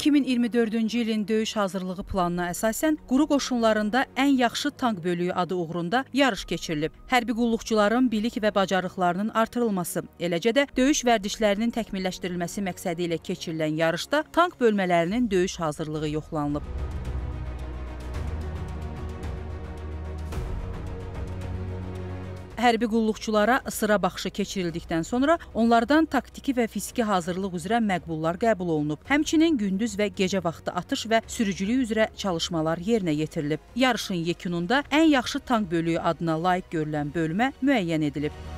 2024-cü ilin döyüş hazırlığı planına əsasən quru qoşunlarında ən yaxşı tank bölüyü adı uğrunda yarış keçirilib. Hərbi qulluqçuların bilik və bacarıqlarının artırılması, eləcə də döyüş vərdişlərinin təkmilləşdirilməsi məqsədi ilə keçirilən yarışda tank bölmələrinin döyüş hazırlığı yoxlanılıb. Hərbi qulluqçulara sıra baxışı keçirildikdən sonra onlardan taktiki və fiziki hazırlıq üzrə məqbullar qəbul olunub. Həmçinin gündüz və gecə vaxtı atış və sürücülük üzrə çalışmalar yerinə yetirilib. Yarışın yekununda ən yaxşı tank bölüyü adına layiq görülən bölmə müəyyən edilib.